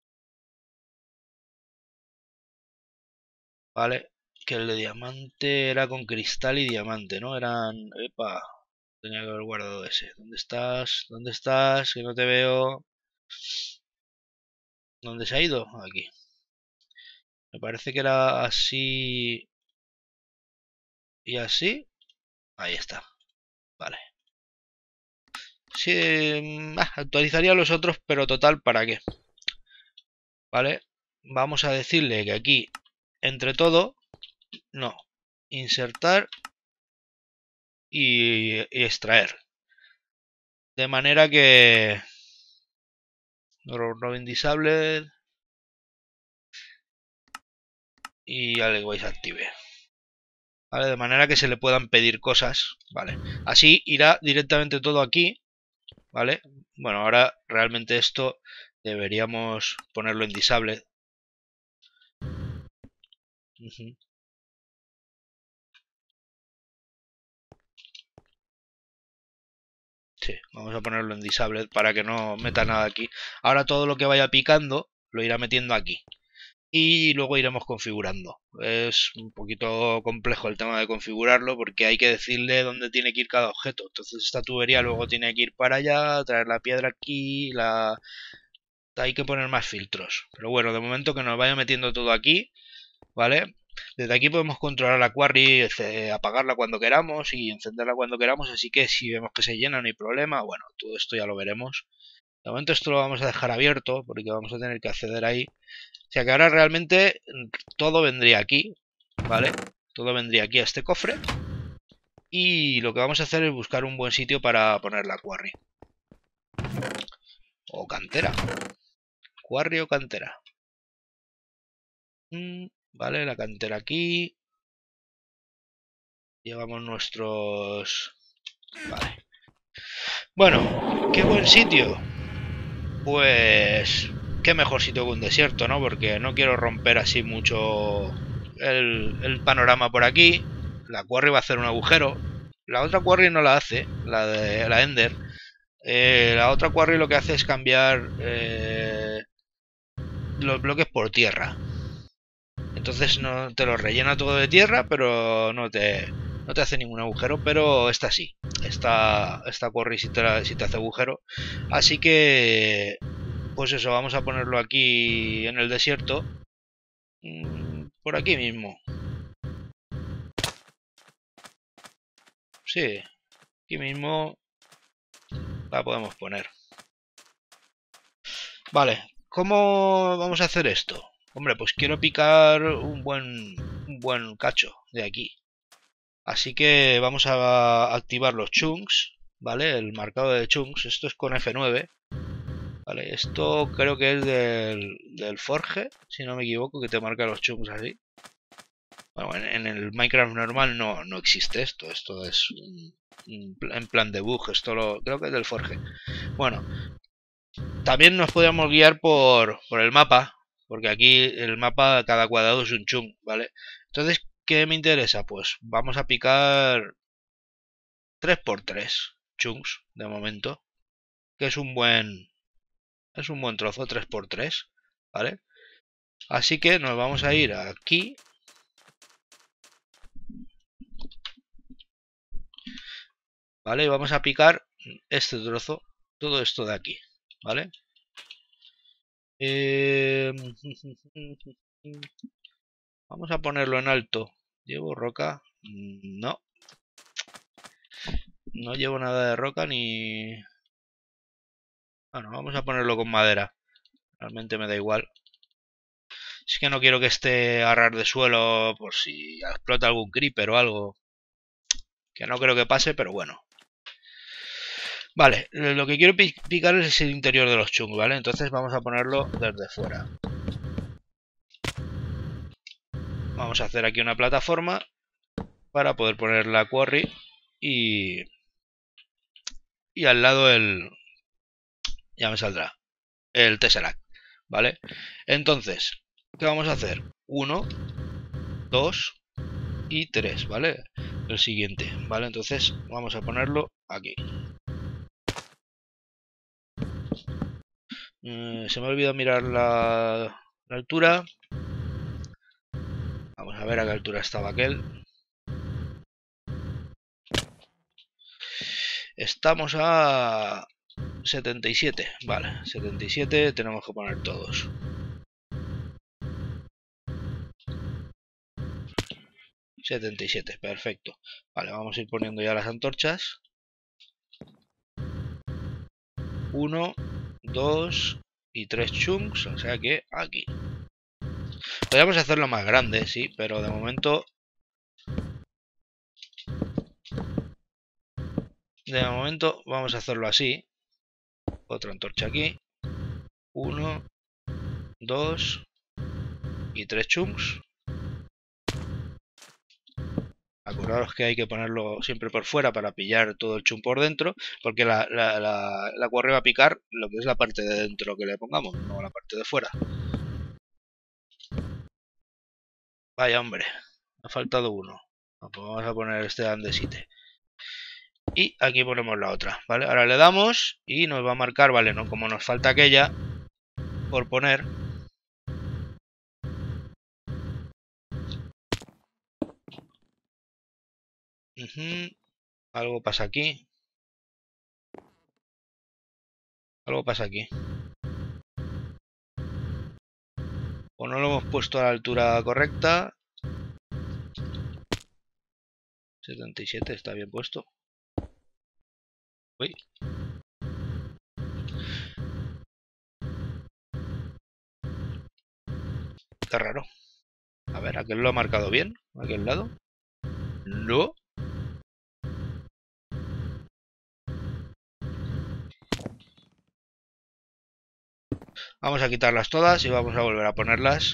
A: Vale. Que el de diamante era con cristal y diamante, ¿no? Eran... Epa. Tenía que haber guardado ese. ¿Dónde estás? ¿Dónde estás? Que no te veo. ¿Dónde se ha ido? Aquí. Me parece que era así y así. Ahí está. Vale. Sí, mm, ah, actualizaría los otros, pero total, ¿para qué? Vale. Vamos a decirle que aquí, entre todo, no. Insertar y, y extraer. De manera que... Robin Disable y Always Active. ¿Vale? De manera que se le puedan pedir cosas, ¿vale? Así irá directamente todo aquí, ¿vale? Bueno, ahora realmente esto deberíamos ponerlo en disable. Uh-huh. Sí, vamos a ponerlo en disable para que no meta nada aquí. Ahora todo lo que vaya picando lo irá metiendo aquí. Y luego iremos configurando. Es un poquito complejo el tema de configurarlo porque hay que decirle dónde tiene que ir cada objeto. Entonces esta tubería luego tiene que ir para allá, traer la piedra aquí, la... hay que poner más filtros. Pero bueno, de momento que nos vaya metiendo todo aquí, ¿vale? Desde aquí podemos controlar la quarry, apagarla cuando queramos y encenderla cuando queramos, así que si vemos que se llena no hay problema. Bueno, todo esto ya lo veremos. De momento esto lo vamos a dejar abierto porque vamos a tener que acceder ahí. O sea que ahora realmente todo vendría aquí, ¿vale? Todo vendría aquí a este cofre. Y lo que vamos a hacer es buscar un buen sitio para poner la quarry. O cantera. Quarry o cantera. Mm, vale, la cantera aquí. Llevamos nuestros... Vale. Bueno, qué buen sitio. Pues... Qué mejor sitio que un desierto, ¿no? Porque no quiero romper así mucho el, el panorama por aquí. La quarry va a hacer un agujero. La otra quarry no la hace, la de la Ender. Eh, la otra quarry lo que hace es cambiar eh, los bloques por tierra. Entonces no te lo rellena todo de tierra, pero no te, no te hace ningún agujero. Pero esta sí. Esta, esta quarry sí te, sí te hace agujero. Así que... Pues eso, vamos a ponerlo aquí en el desierto. Por aquí mismo. Sí, aquí mismo la podemos poner. Vale, ¿cómo vamos a hacer esto? Hombre, pues quiero picar un buen, un buen cacho de aquí. Así que vamos a activar los chunks, ¿vale? El marcado de chunks, esto es con F nueve. Vale, esto creo que es del, del Forge, si no me equivoco, que te marca los chunks así. Bueno, en, en el Minecraft normal no, no existe esto, esto es un, un, en plan de bug, esto lo, creo que es del Forge. Bueno, también nos podríamos guiar por, por el mapa, porque aquí el mapa, cada cuadrado es un chung, ¿vale? Entonces, ¿qué me interesa? Pues vamos a picar tres por tres chunks de momento, que es un buen es un buen trozo, tres por tres, ¿vale? Así que nos vamos a ir aquí. ¿Vale? Y vamos a picar este trozo, todo esto de aquí, ¿vale? Eh... Vamos a ponerlo en alto. ¿Llevo roca? No. No llevo nada de roca ni... Bueno, vamos a ponerlo con madera. Realmente me da igual. Es que no quiero que esté a ras de suelo por si explota algún creeper o algo. Que no creo que pase, pero bueno. Vale, lo que quiero picar es el interior de los chunks, ¿vale? Entonces vamos a ponerlo desde fuera. Vamos a hacer aquí una plataforma para poder poner la quarry y, y al lado el... ya me saldrá, el Tesseract, ¿vale? Entonces, ¿qué vamos a hacer? uno, dos y tres, ¿vale? El siguiente, ¿vale? Entonces vamos a ponerlo aquí. Eh, se me ha olvidado mirar la, la altura. Vamos a ver a qué altura estaba aquel. Estamos a setenta y siete, vale, setenta y siete tenemos que poner todos. setenta y siete, perfecto. Vale, vamos a ir poniendo ya las antorchas. uno, dos y tres chunks, o sea que aquí. Podríamos hacerlo más grande, sí, pero de momento... De momento vamos a hacerlo así. Otra antorcha aquí. uno, dos y tres chunks. Acordaros que hay que ponerlo siempre por fuera para pillar todo el chunk por dentro, porque la, la, la, la quarry va a picar lo que es la parte de dentro que le pongamos, no la parte de fuera. Vaya hombre, ha faltado uno. Pues vamos a poner este andesite. Y aquí ponemos la otra, ¿vale? Ahora le damos y nos va a marcar, ¿vale? No, como nos falta aquella por poner. Uh-huh. Algo pasa aquí. Algo pasa aquí. O no lo hemos puesto a la altura correcta. setenta y siete está bien puesto. Uy. Qué raro. A ver, ¿aquel lo ha marcado bien? ¿Aquel lado? No. Vamos a quitarlas todas y vamos a volver a ponerlas.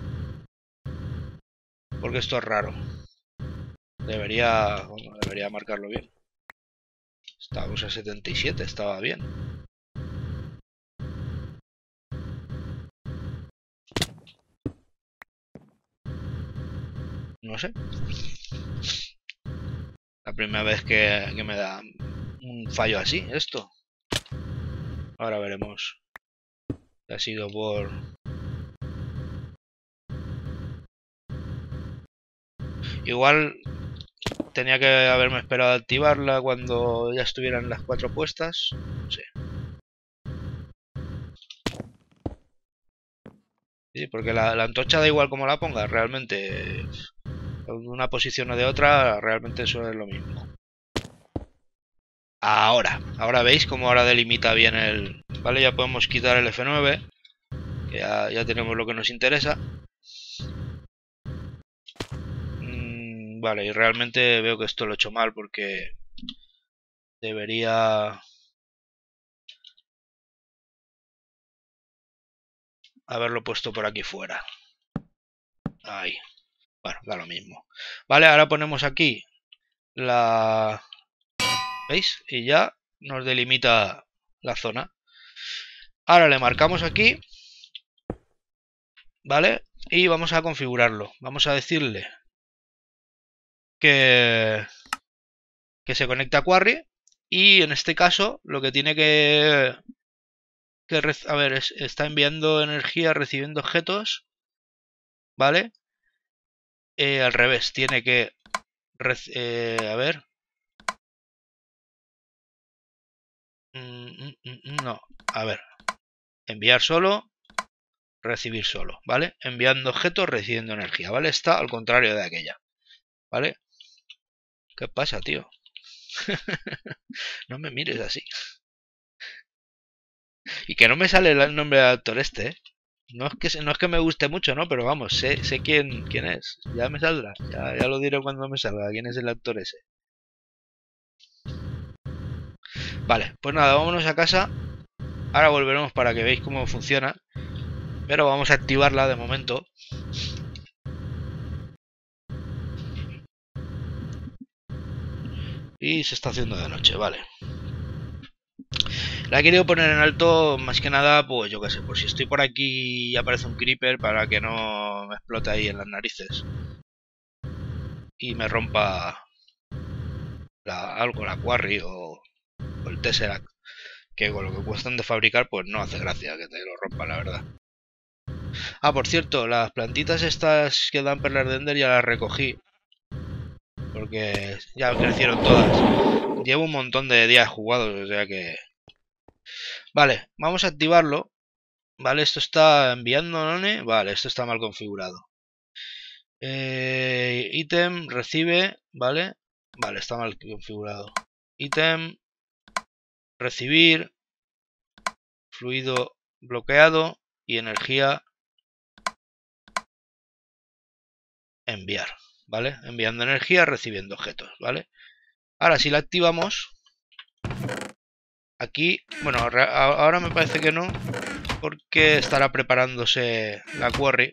A: Porque esto es raro. Debería, bueno, debería marcarlo bien. Estábamos a setenta y siete, estaba bien. No sé. La primera vez que, que me da un fallo así, esto. Ahora veremos. Ha sido por... Igual tenía que haberme esperado a activarla cuando ya estuvieran las cuatro puestas. No sé. Sí, porque la, la antorcha da igual como la pongas, realmente. De una posición o de otra, realmente eso es lo mismo. Ahora, ahora veis cómo ahora delimita bien el... Vale, ya podemos quitar el F nueve. Que ya, ya tenemos lo que nos interesa. Mm, vale, y realmente veo que esto lo he hecho mal porque debería haberlo puesto por aquí fuera. Ahí. Bueno, da lo mismo. Vale, ahora ponemos aquí la... ¿Veis? Y ya nos delimita la zona. Ahora le marcamos aquí. ¿Vale? Y vamos a configurarlo. Vamos a decirle que, que se conecta a Quarry. Y en este caso lo que tiene que... que a ver, es, está enviando energía, recibiendo objetos. ¿Vale? Eh, al revés, tiene que... Eh, a ver... Mm, mm, mm, no, a ver. Enviar solo, recibir solo, ¿vale? Enviando objetos, recibiendo energía, ¿vale? Está al contrario de aquella, ¿vale? ¿Qué pasa, tío? No me mires así. Y que no me sale el nombre del actor este, ¿eh? No es que, no es que me guste mucho, ¿no? Pero vamos, sé, sé quién, quién es. Ya me saldrá. Ya, ya lo diré cuando me salga quién es el actor ese. Vale, pues nada, vámonos a casa. Ahora volveremos para que veáis cómo funciona. Pero vamos a activarla de momento. Y se está haciendo de noche, vale. La he querido poner en alto más que nada, pues yo qué sé, por si estoy por aquí y aparece un creeper para que no me explote ahí en las narices. Y me rompa la, algo, la Quarry o, o el Tesseract. Que con lo que cuestan de fabricar, pues no hace gracia que te lo rompa, la verdad. Ah, por cierto, las plantitas estas que dan perlas de Ender ya las recogí. Porque ya crecieron todas. Llevo un montón de días jugados, o sea que... Vale, vamos a activarlo. Vale, esto está enviando, ¿no? Vale, esto está mal configurado. Eh, ítem, recibe, ¿vale? Vale, está mal configurado. Ítem, recibir, fluido bloqueado y energía enviar, ¿vale? Enviando energía, recibiendo objetos, ¿vale? Ahora si la activamos, aquí, bueno, ahora me parece que no, porque estará preparándose la Quarry.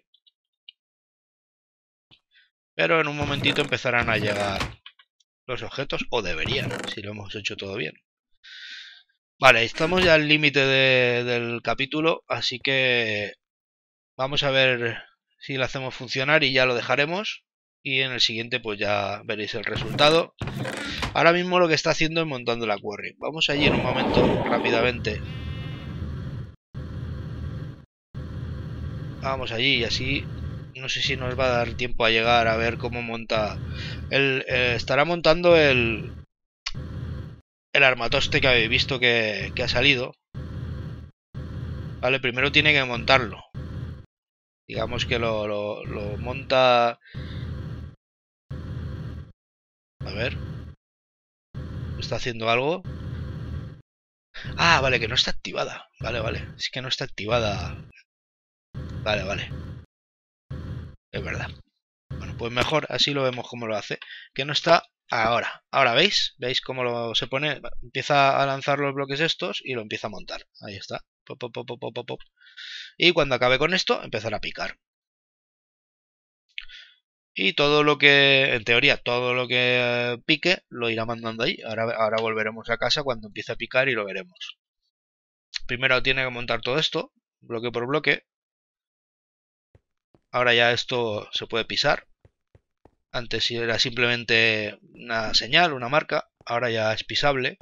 A: Pero en un momentito empezarán a llegar los objetos, o deberían, si lo hemos hecho todo bien. Vale, estamos ya al límite de, del capítulo, así que vamos a ver si lo hacemos funcionar y ya lo dejaremos. Y en el siguiente pues ya veréis el resultado. Ahora mismo lo que está haciendo es montando la quarry. Vamos allí en un momento, rápidamente. Vamos allí y así... No sé si nos va a dar tiempo a llegar a ver cómo monta... Él eh, estará montando el... El armatoste que habéis visto que, que ha salido. Vale, primero tiene que montarlo. Digamos que lo, lo, lo monta... A ver. ¿Está haciendo algo? Ah, vale, que no está activada. Vale, vale. Es que no está activada. Vale, vale. Es verdad. Bueno, pues mejor, así lo vemos cómo lo hace. Que no está ahora. Ahora, ¿veis? ¿Veis cómo lo se pone? Empieza a lanzar los bloques estos y lo empieza a montar. Ahí está. Pop, pop, pop, pop, pop, pop. Y cuando acabe con esto, empezará a picar. Y todo lo que, en teoría, todo lo que pique lo irá mandando ahí. Ahora, ahora volveremos a casa cuando empiece a picar y lo veremos. Primero tiene que montar todo esto, bloque por bloque. Ahora ya esto se puede pisar. Antes era simplemente una señal, una marca. Ahora ya es pisable.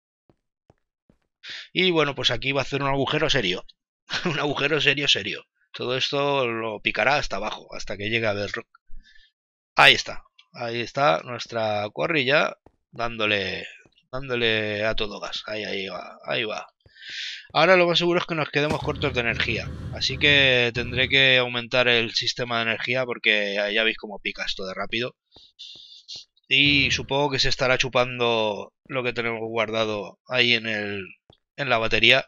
A: Y bueno, pues aquí va a hacer un agujero serio. Un agujero serio, serio. Todo esto lo picará hasta abajo, hasta que llegue a Bedrock. Ahí está. Ahí está nuestra quarry ya dándole, dándole a todo gas. Ahí, ahí va, ahí va. Ahora lo más seguro es que nos quedemos cortos de energía. Así que tendré que aumentar el sistema de energía porque ya veis cómo pica esto de rápido. Y supongo que se estará chupando lo que tenemos guardado ahí en, el, en la batería.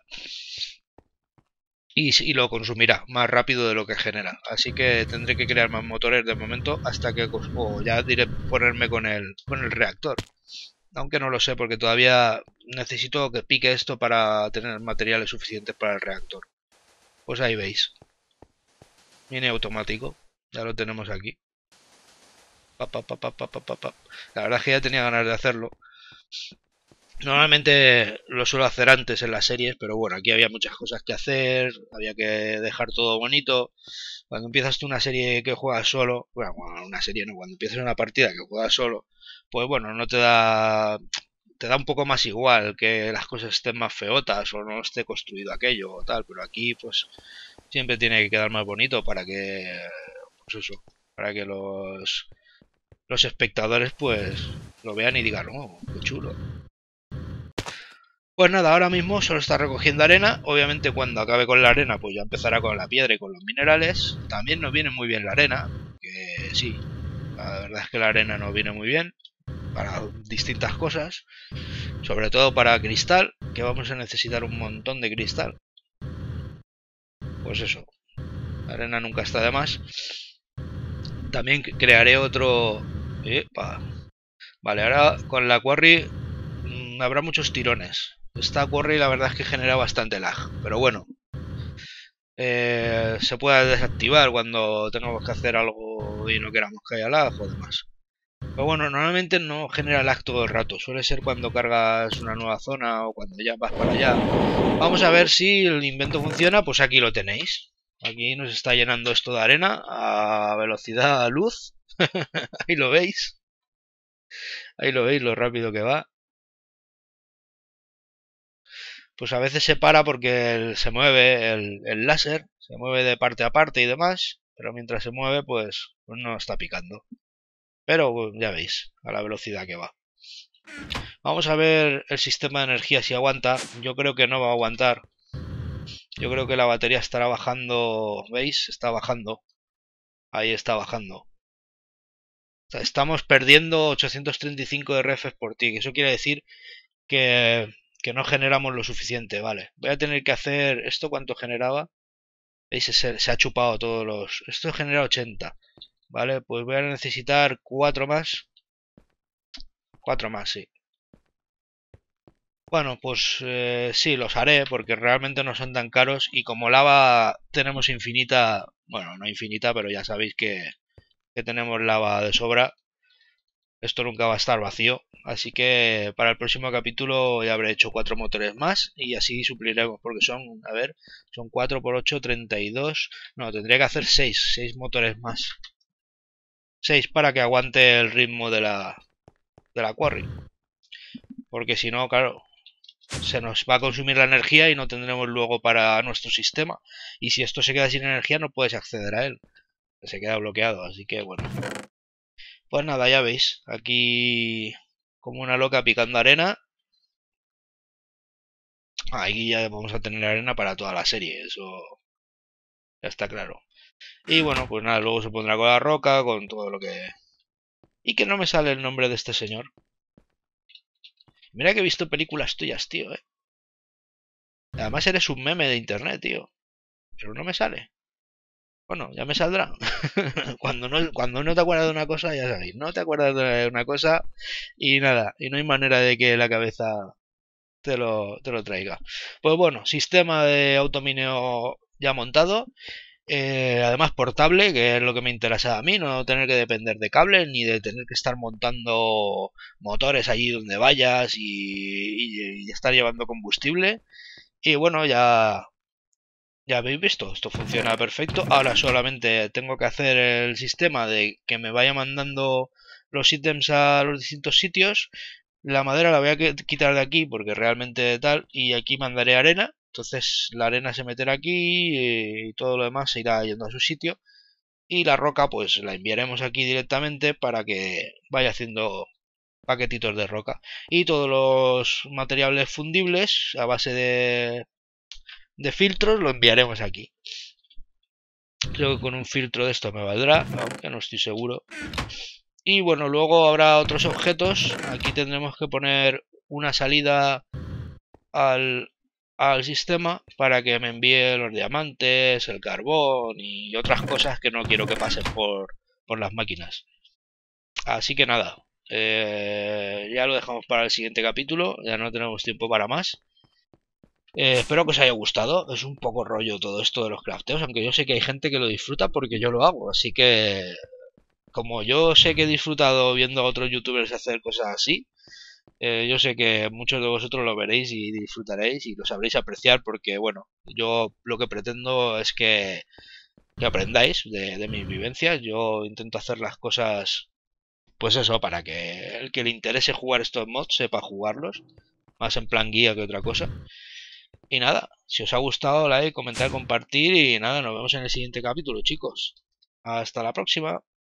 A: Y, y lo consumirá más rápido de lo que genera. Así que tendré que crear más motores de momento hasta que o ya diré ponerme con el, con el reactor. Aunque no lo sé porque todavía necesito que pique esto para tener materiales suficientes para el reactor. Pues ahí veis. Viene automático. Ya lo tenemos aquí. Pa, pa, pa, pa, pa, pa, pa. La verdad es que ya tenía ganas de hacerlo. Normalmente lo suelo hacer antes en las series, pero bueno, aquí había muchas cosas que hacer, había que dejar todo bonito. Cuando empiezas tú una serie que juegas solo, bueno, una serie no, cuando empiezas una partida que juegas solo, pues bueno, no te da, te da un poco más igual que las cosas estén más feotas o no esté construido aquello o tal, pero aquí pues siempre tiene que quedar más bonito para que, pues eso, para que los, los espectadores pues lo vean y digan, oh, qué chulo. Pues nada, ahora mismo solo está recogiendo arena. Obviamente cuando acabe con la arena, pues ya empezará con la piedra y con los minerales. También nos viene muy bien la arena, que sí, la verdad es que la arena nos viene muy bien para distintas cosas. Sobre todo para cristal, que vamos a necesitar un montón de cristal. Pues eso, la arena nunca está de más. También crearé otro... Epa. Vale, ahora con la quarry mmm, habrá muchos tirones. Esta quarry la verdad es que genera bastante lag, pero bueno, eh, se puede desactivar cuando tengamos que hacer algo y no queramos que haya lag o demás. Pero bueno, normalmente no genera lag todo el rato, suele ser cuando cargas una nueva zona o cuando ya vas para allá. Vamos a ver si el invento funciona, pues aquí lo tenéis. Aquí nos está llenando esto de arena a velocidad luz. Ahí lo veis. Ahí lo veis lo rápido que va. Pues a veces se para porque el, se mueve el, el láser, se mueve de parte a parte y demás, pero mientras se mueve pues, pues no está picando. Pero pues, ya veis, a la velocidad que va. Vamos a ver el sistema de energía si aguanta. Yo creo que no va a aguantar. Yo creo que la batería estará bajando. ¿Veis? Está bajando. Ahí está bajando. O sea, estamos perdiendo ochocientos treinta y cinco R F por tick. Eso quiere decir que que no generamos lo suficiente, vale. Voy a tener que hacer... ¿Esto cuánto generaba? ¿Veis? Se, se ha chupado todos los... Esto genera ochenta. Vale, pues voy a necesitar cuatro más. cuatro más, sí. Bueno, pues eh, sí, los haré porque realmente no son tan caros y como lava tenemos infinita... Bueno, no infinita, pero ya sabéis que, que tenemos lava de sobra. Esto nunca va a estar vacío. Así que para el próximo capítulo ya habré hecho cuatro motores más y así supliremos. Porque son, a ver, son cuatro por ocho, treinta y dos. No, tendría que hacer seis, seis motores más. seis para que aguante el ritmo de la, de la quarry. Porque si no, claro, se nos va a consumir la energía y no tendremos luego para nuestro sistema. Y si esto se queda sin energía, no puedes acceder a él. Se queda bloqueado, así que bueno. Pues nada, ya veis. Aquí como una loca picando arena. Aquí ya vamos a tener arena para toda la serie, eso ya está claro. Y bueno, pues nada, luego se pondrá con la roca, con todo lo que... Y que no me sale el nombre de este señor. Mira que he visto películas tuyas, tío, eh. Además eres un meme de internet, tío. Pero no me sale. Bueno, ya me saldrá. cuando, no, cuando no te acuerdas de una cosa, ya sabéis. No te acuerdas de una cosa y nada. Y no hay manera de que la cabeza te lo, te lo traiga. Pues bueno, sistema de automineo ya montado. Eh, además portable, que es lo que me interesa a mí, no tener que depender de cables ni de tener que estar montando motores allí donde vayas y, y, y estar llevando combustible. Y bueno, ya, ya habéis visto, esto funciona perfecto. Ahora solamente tengo que hacer el sistema de que me vaya mandando los ítems a los distintos sitios. La madera la voy a quitar de aquí porque realmente tal, y aquí mandaré arena. Entonces la arena se meterá aquí y todo lo demás se irá yendo a su sitio. Y la roca pues la enviaremos aquí directamente para que vaya haciendo paquetitos de roca. Y todos los materiales fundibles a base de, de filtros lo enviaremos aquí. Creo que con un filtro de esto me valdrá, aunque no estoy seguro. Y bueno, luego habrá otros objetos. Aquí tendremos que poner una salida al, al sistema para que me envíe los diamantes, el carbón y otras cosas que no quiero que pasen por, por las máquinas. Así que nada, eh, ya lo dejamos para el siguiente capítulo, ya no tenemos tiempo para más. Eh, espero que os haya gustado, es un poco rollo todo esto de los crafteos, aunque yo sé que hay gente que lo disfruta porque yo lo hago, así que como yo sé que he disfrutado viendo a otros youtubers hacer cosas así, Eh, yo sé que muchos de vosotros lo veréis y disfrutaréis y lo sabréis apreciar porque, bueno, yo lo que pretendo es que, que aprendáis de, de mis vivencias. Yo intento hacer las cosas, pues eso, para que el que le interese jugar estos mods sepa jugarlos, más en plan guía que otra cosa. Y nada, si os ha gustado, like, comentar, compartir y nada, nos vemos en el siguiente capítulo, chicos. Hasta la próxima.